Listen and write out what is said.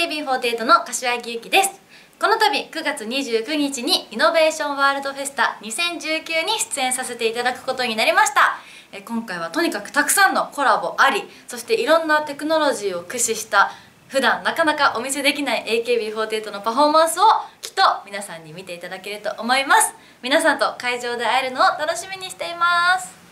AKB48 の柏木由紀です。この度9月29日にイノベーションワールドフェスタ2019に出演させていただくことになりました。今回はとにかくたくさんのコラボあり、そしていろんなテクノロジーを駆使した普段なかなかお見せできない AKB48 のパフォーマンスをきっと皆さんに見ていただけると思います。皆さんと会場で会えるのを楽しみにしています。